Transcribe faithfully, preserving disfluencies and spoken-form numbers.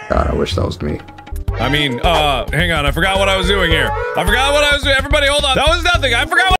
God, I wish that was me. I mean, uh, hang on. I forgot what I was doing here. I forgot what I was doing. Everybody, hold on. That was nothing. I forgot what